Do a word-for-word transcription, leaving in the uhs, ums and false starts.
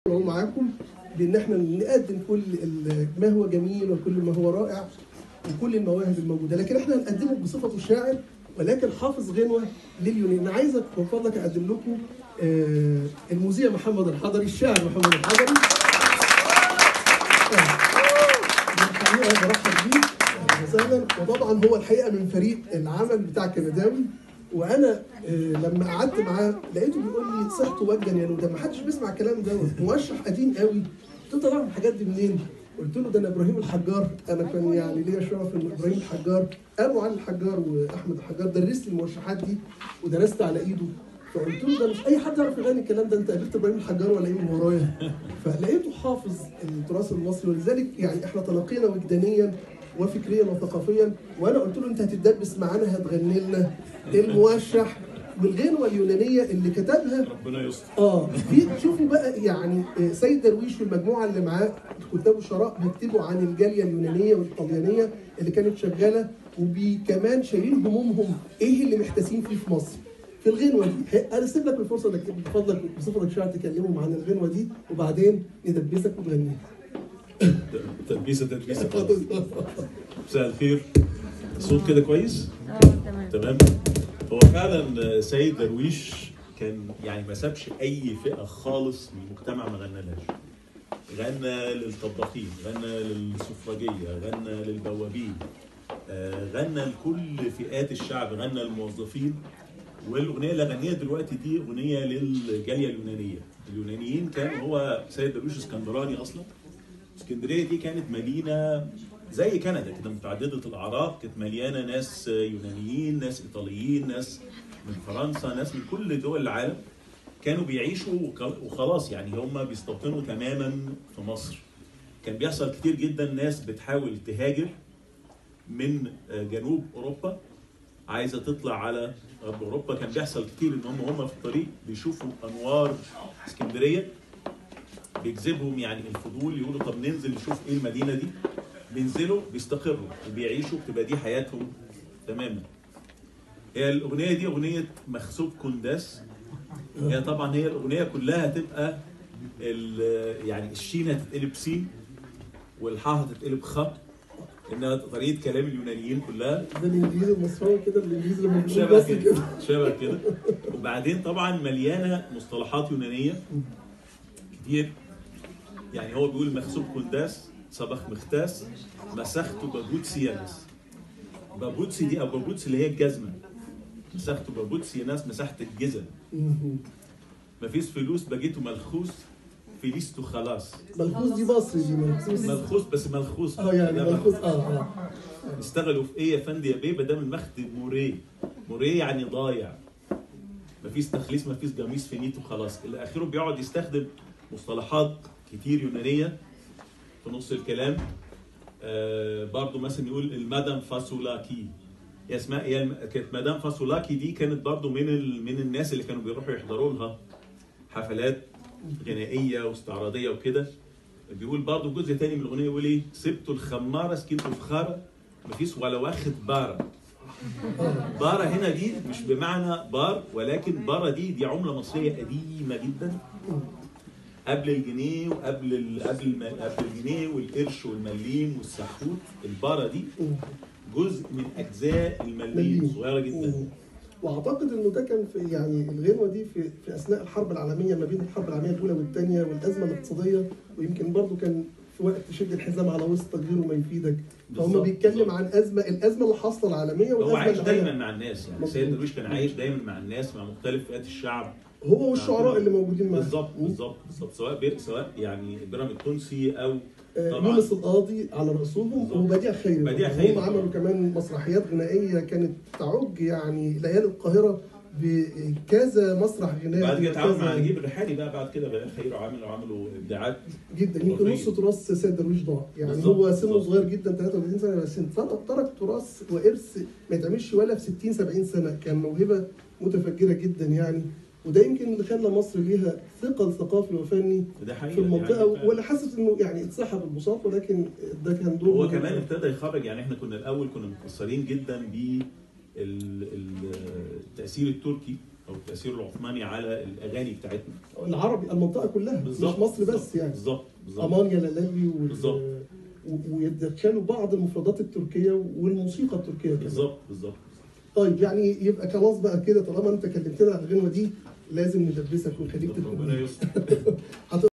معاكم بان احنا نقدم كل ما هو جميل وكل ما هو رائع وكل المواهب الموجوده، لكن احنا هنقدمه بصفته شاعر ولكن حافظ غنوه لليونان. انا عايزك من فضلك اقدم لكم المذيع محمد الحضري، الشاعر محمد الحضري. الحقيقه برحب بيك وسهلا، وطبعا هو الحقيقه من فريق العمل بتاع كنداوي، وانا لما قعدت معاه لقيته بيقول لي صحت وجا يا نوده، ما حدش بيسمع الكلام دوت، موشح قديم قوي. قلت له طبعا الحاجات دي منين؟ قلت له ده انا ابراهيم الحجار، انا كان يعني ليا شرف ان ابراهيم الحجار ابو علي الحجار واحمد الحجار درست لي الموشحات دي ودرست على ايده. فقلت له ده مش اي حد يعرف يغني الكلام ده، انت قابلت ابراهيم الحجار ولا ايه من ورايا؟ فلقيته حافظ التراث المصري، ولذلك يعني احنا تلاقينا وجدانيا وفكريا وثقافيا، وانا قلت له انت هتدبس معانا، هتغني لنا الموشح بالغنوه اليونانيه اللي كتبها ربنا يستر. اه في شوفوا بقى يعني سيد درويش والمجموعه اللي معاه كتاب الشراء بيكتبوا عن الجاليه اليونانيه والطليانيه اللي كانت شغاله، وكمان شايلين همومهم ايه اللي محتاسين فيه في مصر في الغنوه دي. انا اسيب لك الفرصه انك بفضلك بصفتك شاعر تكلمهم عن الغنوه دي وبعدين ندبسك وتغنيها. تدبيسه تدبيسه مساء الخير. الصوت كده كويس؟ اه تمام تمام. هو فعلا سيد درويش كان يعني ما سابش اي فئه خالص من المجتمع ما غنالهاش. غنى للطباخين، غنى للسفرجيه، غنى للبوابين، غنى لكل فئات الشعب، غنى للموظفين. والاغنيه اللي غنيها دلوقتي دي اغنيه للجاليه اليونانيه. اليونانيين كان هو سيد درويش اسكندراني اصلا. اسكندريه دي كانت مدينه زي كندا كده متعدده الاعراق، كانت مليانه ناس يونانيين، ناس ايطاليين، ناس من فرنسا، ناس من كل دول العالم. كانوا بيعيشوا وخلاص، يعني هم بيستوطنوا تماما في مصر. كان بيحصل كتير جدا ناس بتحاول تهاجر من جنوب اوروبا عايزه تطلع على غرب اوروبا. كان بيحصل كتير ان هم هم في الطريق بيشوفوا انوار اسكندريه بيجذبهم يعني الفضول، يقولوا طب ننزل نشوف ايه المدينه دي. بينزلوا بيستقروا وبيعيشوا، بتبقى دي حياتهم تماما. هي الاغنيه دي اغنيه مخسوب كنداس. هي طبعا هي الاغنيه كلها تبقى يعني الشين هتتقلب سين والحاء هتتقلب خ، انها طريقه كلام اليونانيين كلها. ده الانجليزي المصري كده، الانجليزي لما بيقول شبه بس كده كده شبه كده. وبعدين طبعا مليانه مصطلحات يونانيه كتير. يعني هو بيقول مخسوب كنداس، صبخ مختاس، مسخت بابوتسي يا ناس. بابوتسي دي او بابوتسي اللي هي الجزمه. مسخت بابوتسي يا ناس، مسحت الجزم. مفيش فلوس بجيته ملخوص، فليستو خلاص. ملخوص دي مصري دي ملخوص ملخوص بس ملخوص اه يعني ملخوص اه اه اشتغلوا في ايه يا فندي يا بيه؟ ده من مخت موريه. موريه يعني ضايع. مفيش تخليص، مفيش قميص فينيتو خلاص. الى اخره بيقعد يستخدم مصطلحات كتير يونانيه في نص الكلام. آه برضه مثلا يقول المدام فاسولاكي. هي اسمها هي كانت مدام فاسولاكي دي كانت برضه من ال... من الناس اللي كانوا بيروحوا يحضروا لها حفلات غنائيه واستعراضيه وكده. بيقول برضه جزء تاني من الاغنيه يقول ايه؟ سبتوا الخماره سكنتوا فخاره مفيش ولا واخد باره. باره هنا دي مش بمعنى بار، ولكن باره دي دي عمله مصريه قديمه جدا قبل الجنيه وقبل ال... قبل الم... قبل الجنيه والقرش والمليم والسحوت. الباره دي جزء من اجزاء المليم، صغيره جدا. واعتقد انه ده كان في يعني الغنوه دي في في اثناء الحرب العالميه، ما بين الحرب العالميه الاولى والثانيه والازمه الاقتصاديه، ويمكن برضه كان في وقت تشد الحزام على وسط غيره ما يفيدك. فهم بيتكلم عن ازمه الازمه اللي حاصله العالميه والازمه هو عايش دايما العالمية. مع الناس، يعني سيد درويش كان عايش دايما مع الناس، مع مختلف فئات الشعب. هو والشعراء اللي موجودين معاه. بالظبط بالظبط بالظبط، سواء بير سواء يعني بيرام التونسي او يونس القاضي على راسهم، وبديع خيري. بديع خيري هم عملوا كمان مسرحيات غنائيه كانت تعج يعني ليالي القاهره بكذا مسرح غنائي. بعد كده تعاون مع نجيب الريحاني بقى بعد كده بديع خيري، وعملوا عملوا ابداعات جدا. يمكن نص تراث سيد درويش ضاع، يعني بالزبط. هو سنه صغير جدا ثلاثة وثلاثين سنه، بس ترك تراث وارث ما يتعملش ولا في ستين سبعين سنه. كان موهبه متفجره جدا يعني، وده يمكن اللي خلى مصر ليها ثقل ثقافي وفني في المنطقه. ولا حاسس انه يعني اتسحب البساط، ولكن ده كان دور. هو كمان ابتدى يخرج، يعني احنا كنا الاول كنا متاثرين جدا ب التاثير التركي او التاثير العثماني على الاغاني بتاعتنا. العربي المنطقه كلها مش مصر بس يعني. بالظبط بالظبط. امان يا لالي بالظبط. ويدخلوا بعض المفردات التركيه والموسيقى التركيه كمان. بالظبط بالظبط. طيب يعني يبقى خلاص بقى كده، طالما انت كلمتنا على الغنوه دي لازم ندبسك ونخليك ربنا تدخل. يستر.